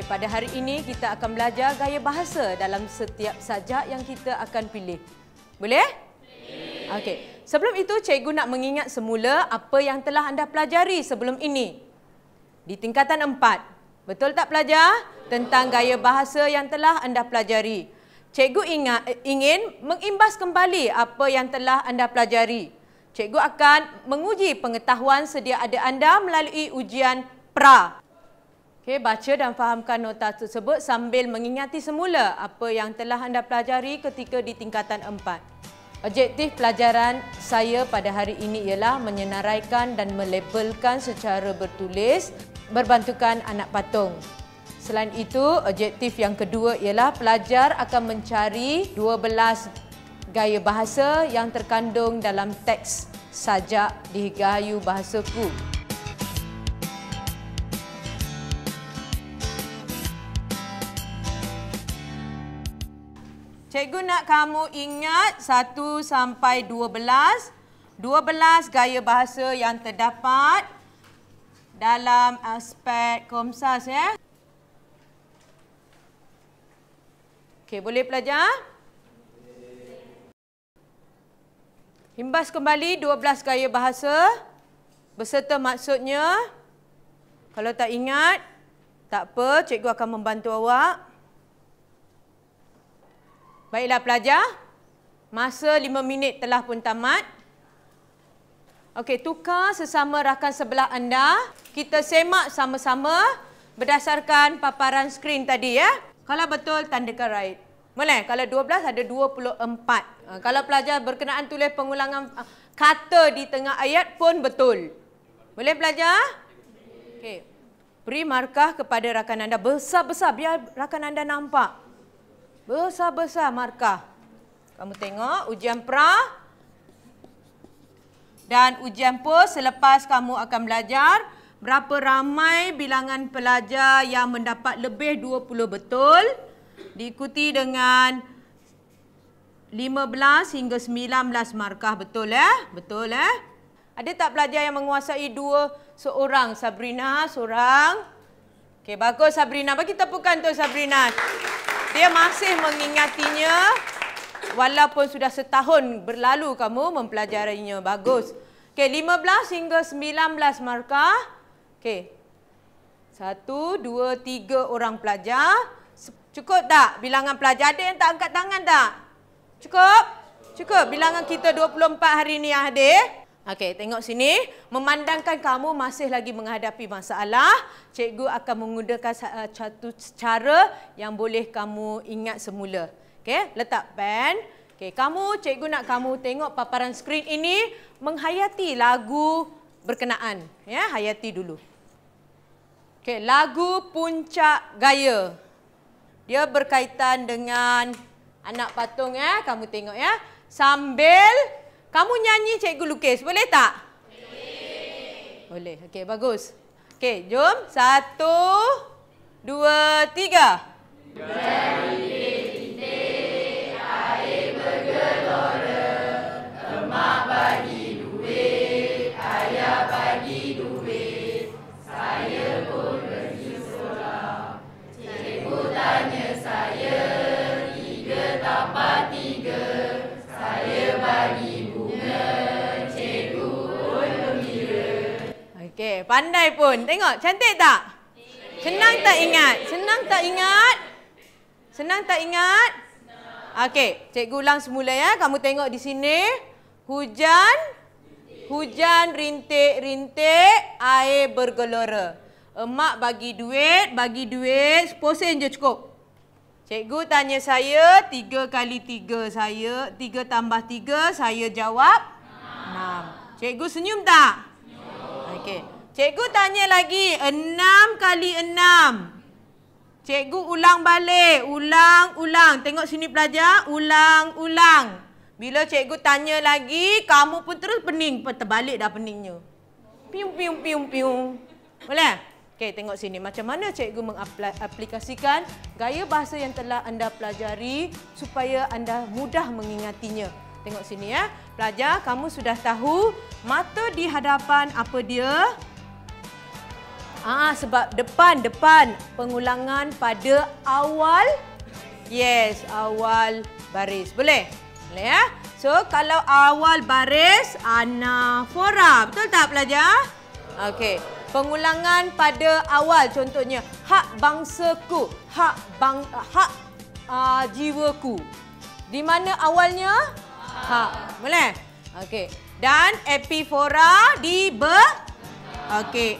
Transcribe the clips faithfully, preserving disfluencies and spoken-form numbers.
pada hari ini kita akan belajar gaya bahasa dalam setiap sajak yang kita akan pilih. Boleh? Boleh. Okey. Sebelum itu, cikgu nak mengingat semula apa yang telah anda pelajari sebelum ini. Di tingkatan empat. Betul tak pelajar? Tentang gaya bahasa yang telah anda pelajari. Cikgu ingat, ingin mengimbas kembali apa yang telah anda pelajari. Cikgu akan menguji pengetahuan sedia ada anda melalui ujian pra. Okey, baca dan fahamkan nota tersebut sambil mengingati semula apa yang telah anda pelajari ketika di tingkatan empat. Objektif pelajaran saya pada hari ini ialah menyenaraikan dan melabelkan secara bertulis berbantukan anak patung. Selain itu, objektif yang kedua ialah pelajar akan mencari dua belas gaya bahasa yang terkandung dalam teks sajak Dirgahayu Bahasaku. Cikgu nak kamu ingat satu sampai dua belas. dua belas gaya bahasa yang terdapat dalam aspek Komsas, ya. Okey, boleh pelajar? Himbas kembali dua belas gaya bahasa beserta maksudnya. Kalau tak ingat, tak apa, cikgu akan membantu awak. Baiklah pelajar, masa lima minit telah pun tamat. Okey, tukar sesama rakan sebelah anda. Kita semak sama-sama berdasarkan paparan skrin tadi, ya. Kalau betul, tandakan right. Boleh? Kalau dua belas ada dua puluh empat. Kalau pelajar berkenaan tulis pengulangan kata di tengah ayat pun betul. Boleh pelajar? Okey. Beri markah kepada rakan anda besar-besar biar rakan anda nampak. Besar-besar markah. Kamu tengok ujian pra dan ujian pos selepas kamu akan belajar berapa ramai bilangan pelajar yang mendapat lebih dua puluh betul. Diikuti dengan lima belas hingga sembilan belas markah betul, eh? Betul, eh? Ada tak pelajar yang menguasai dua seorang? Sabrina, seorang. Okey, bagus Sabrina. Bagi tepukan tu Sabrina. Dia masih mengingatinya walaupun sudah setahun berlalu kamu mempelajarinya. Bagus. Okey, lima belas hingga sembilan belas markah. Okey. Satu, dua, tiga orang pelajar. Cukup tak bilangan pelajar? Ada yang tak angkat tangan tak? Cukup? Cukup. Bilangan kita dua puluh empat hari ini yang hadir. Okey, tengok sini. Memandangkan kamu masih lagi menghadapi masalah, cikgu akan menggunakan satu cara yang boleh kamu ingat semula. Okey, letak pen. Okey, kamu, cikgu nak kamu tengok paparan skrin ini menghayati lagu berkenaan. Ya, hayati dulu. Okey, lagu Puncak Gaya. Dia berkaitan dengan anak patung, ya. Kamu tengok, ya. Sambil kamu nyanyi, cikgu lukis. Boleh tak? Boleh. Boleh. Okey, bagus. Okey, jom. Satu, dua, tiga. Rintik-rintik air bergelora, emak bagi duit, ayah bagi duit, saya pun pergi sekolah. Cikgu tanya saya, tiga tambah tiga, saya bagi bunga, cikgu pun gembira. Okey, pandai pun. Tengok, cantik tak? Senang tak ingat? Senang tak ingat? Senang tak ingat? Okey, cikgu ulang semula, ya. Kamu tengok di sini. Hujan, hujan rintik-rintik, air bergelora. Emak bagi duit, bagi duit, sepuluh sen je cukup. Cikgu tanya saya, tiga kali tiga saya, tiga tambah tiga, saya jawab enam. Cikgu senyum tak? Senyum. Okey. Cikgu tanya lagi, enam kali enam. Cikgu ulang balik, ulang-ulang. Tengok sini pelajar, ulang-ulang. Bila cikgu tanya lagi, kamu pun terus pening, terbalik dah peningnya. Piung, piung, piung, piung. Boleh? Okey, tengok sini. Macam mana cikgu mengaplikasikan gaya bahasa yang telah anda pelajari supaya anda mudah mengingatinya. Tengok sini, ya. Pelajar, kamu sudah tahu mata di hadapan apa dia? Ah, sebab depan, depan. Pengulangan pada awal. Yes, awal baris. Boleh? Boleh ya? So, kalau awal baris, anafora. Betul tak pelajar? Okey. Pengulangan pada awal. Contohnya, hak bangsaku. Hak bang, hak uh, jiwaku. Di mana awalnya? Hak. Boleh? Okey. Dan epifora di be. Okey,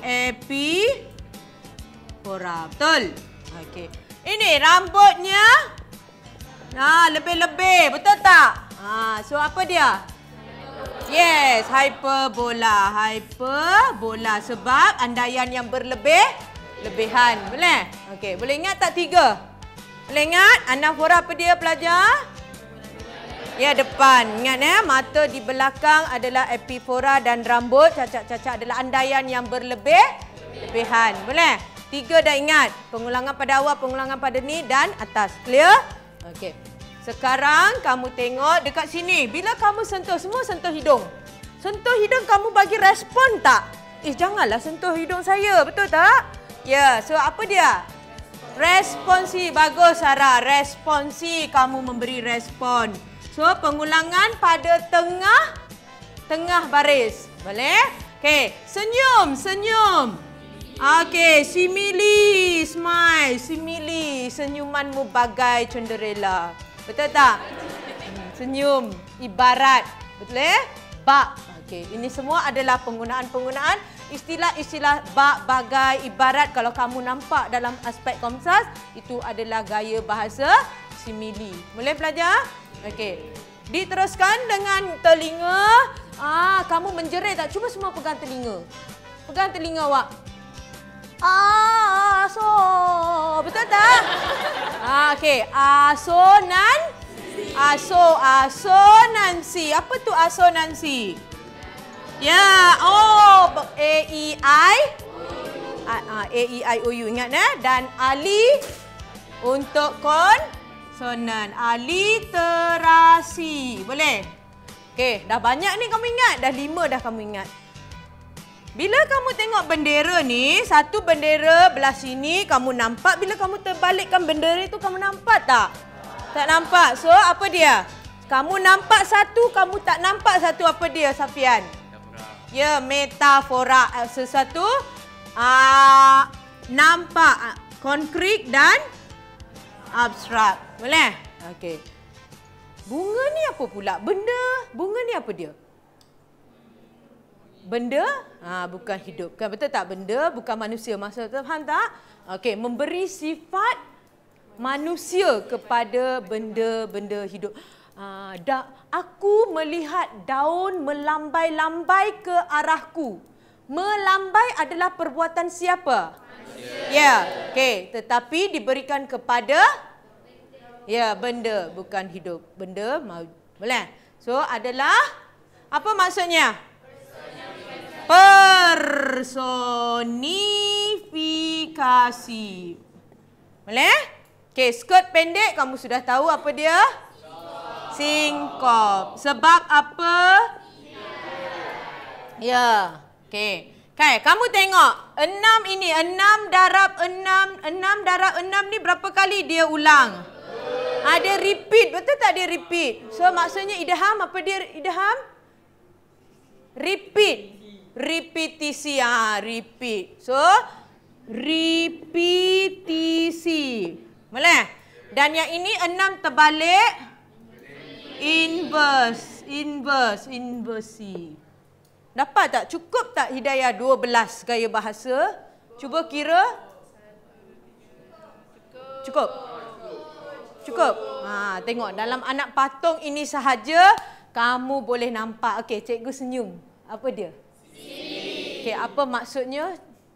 epifora. Betul? Okey. Ini rambutnya. Nah, lebih-lebih. Betul tak? Ha, so apa dia? Yes, hyperbola. Hyperbola sebab andaian yang berlebih lebihan. Boleh? Okey, boleh ingat tak tiga? Boleh ingat? Anafora apa dia pelajar? Ya, depan. Ingat ya, mata di belakang adalah epifora dan rambut cacak-cacak adalah andaian yang berlebih lebihan. Boleh? Tiga dah ingat. Pengulangan pada awal, pengulangan pada ni dan atas. Clear? Okey. Sekarang kamu tengok dekat sini. Bila kamu sentuh, semua sentuh hidung. Sentuh hidung kamu bagi respon tak? Eh, janganlah sentuh hidung saya. Betul tak? Ya, so apa dia? Responsi. Bagus Sarah. Responsi. Kamu memberi respon. So, pengulangan pada tengah tengah baris. Boleh? Okey, senyum, senyum. Okey, simili, smile, simili. Senyumanmu bagai Cinderella. Betul tak? Hmm, senyum, ibarat. Betul eh? Bak. Okey, ini semua adalah penggunaan-penggunaan istilah-istilah bak, bagai, ibarat. Kalau kamu nampak dalam aspek Komsas, itu adalah gaya bahasa simili. Boleh pelajar? Okey. Diteruskan dengan telinga. Ah, kamu menjerit tak? Cuba semua pegang telinga. Pegang telinga awak. Aso. Betul tak? Ah, okey. Asonan. Aso, asonansi. Apa tu asonansi? Ya, oh, A E I A E I O U ingat eh? Dan ali untuk konsonan. Aliterasi. Boleh? Okey, dah banyak ni kamu ingat. Dah lima dah kamu ingat. Bila kamu tengok bendera ni, satu bendera belah sini kamu nampak. Bila kamu terbalikkan bendera itu, kamu nampak tak? Tak nampak. So, apa dia? Kamu nampak satu, kamu tak nampak satu. Apa dia, Safian? Ya, metafora. Sesuatu uh, nampak. Konkret dan abstrak. Boleh? Okey. Bunga ni apa pula? Benda. Bunga ni apa dia? Benda, ha, bukan hidup. Kan betul tak? Benda bukan manusia. Maksudnya faham tak? Okey, memberi sifat manusia kepada benda-benda hidup. Ha, da, aku melihat daun melambai-lambai ke arahku. Melambai adalah perbuatan siapa? Manusia. Ya, okey. Tetapi diberikan kepada ya, benda bukan hidup. Benda boleh. So adalah apa maksudnya? Personifikasi. Boleh? Okey, skirt pendek kamu sudah tahu apa dia? Singkop. Sebab apa? Ya. Okey. Okay, kamu tengok. Enam ini. Enam darab enam. Enam darab enam ni berapa kali dia ulang? Ada repeat. Betul tak dia repeat? So maksudnya idgham. Apa dia idgham? Repeat. Repetisi. Ha, repeat. So, repetisi. Boleh? Dan yang ini enam terbalik. Inverse. Inverse. Inversi. Dapat tak? Cukup tak Hidayah dua belas gaya bahasa? Cuba kira. Cukup. Cukup. Ha, tengok dalam anak patung ini sahaja kamu boleh nampak. Okey, cikgu senyum. Apa dia? Okey, apa maksudnya?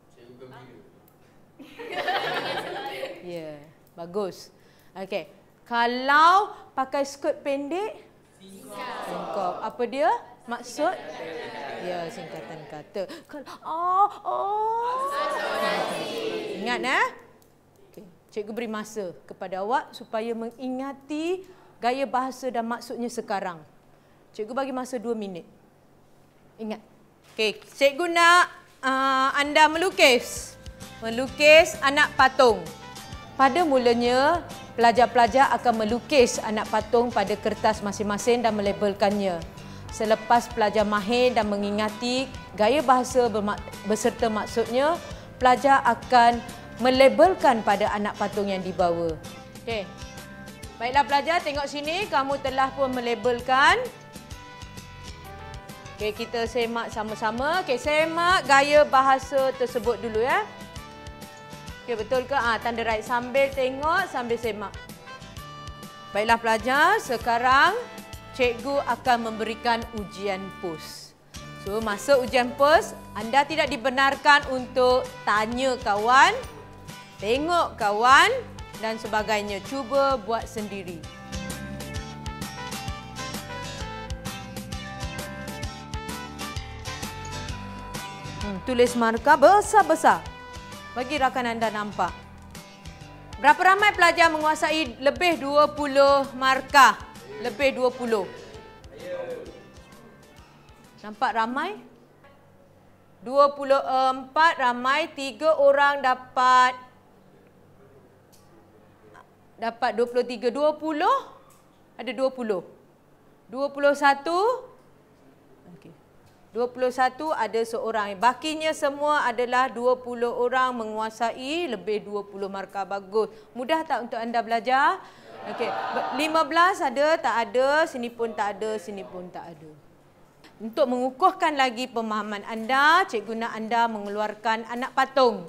Ya, yeah, bagus. Okey. Kalau pakai skirt pendek, singkop. Apa dia? Maksud? Ya, singkatan kata. Kalau oh, oh. Ingat eh? Okey, cikgu beri masa kepada awak supaya mengingati gaya bahasa dan maksudnya sekarang. Cikgu bagi masa dua minit. Ingat. Okey, cikgu nak uh, anda melukis. melukis anak patung. Pada mulanya, pelajar-pelajar akan melukis anak patung pada kertas masing-masing dan melabelkannya. Selepas pelajar mahir dan mengingati gaya bahasa beserta maksudnya, pelajar akan melabelkan pada anak patung yang dibawa. Okey. Baiklah pelajar, tengok sini, kamu telah pun melabelkan. Okey, kita semak sama-sama. Okey, semak gaya bahasa tersebut dulu ya. Okey, betul ke? Ah, tanda right, sambil tengok, sambil semak. Baiklah pelajar, sekarang cikgu akan memberikan ujian pos. So, masa ujian pos, anda tidak dibenarkan untuk tanya kawan, tengok kawan dan sebagainya. Cuba buat sendiri. Hmm, tulis markah besar-besar. Bagi rakan anda nampak. Berapa ramai pelajar menguasai lebih dua puluh markah? Lebih dua puluh. Nampak ramai? dua puluh empat ramai, tiga orang dapat dapat dua puluh tiga, dua puluh? Ada dua puluh. dua puluh satu? Okey. dua puluh satu ada seorang. Bakinya semua adalah dua puluh orang menguasai lebih dua puluh markah. Bagus. Mudah tak untuk anda belajar? Okey. lima belas ada, tak ada, sini pun tak ada, sini pun tak ada. Untuk mengukuhkan lagi pemahaman anda, cikgu nak anda mengeluarkan anak patung.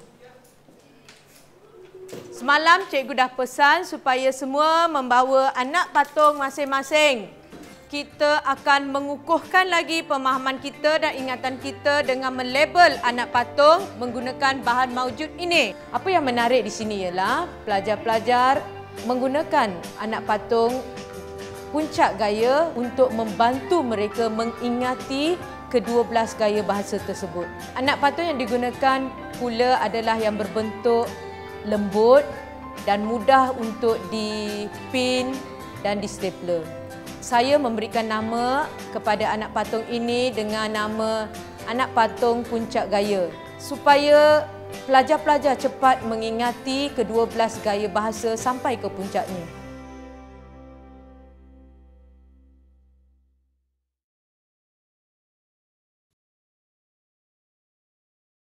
Semalam cikgu dah pesan supaya semua membawa anak patung masing-masing. Kita akan mengukuhkan lagi pemahaman kita dan ingatan kita dengan melabel anak patung menggunakan bahan maujud ini. Apa yang menarik di sini ialah pelajar-pelajar menggunakan anak patung puncak gaya untuk membantu mereka mengingati kedua belas gaya bahasa tersebut. Anak patung yang digunakan pula adalah yang berbentuk lembut dan mudah untuk dipin dan di stapler. Saya memberikan nama kepada anak patung ini dengan nama anak patung puncak gaya supaya pelajar-pelajar cepat mengingati kedua belas gaya bahasa sampai ke puncaknya.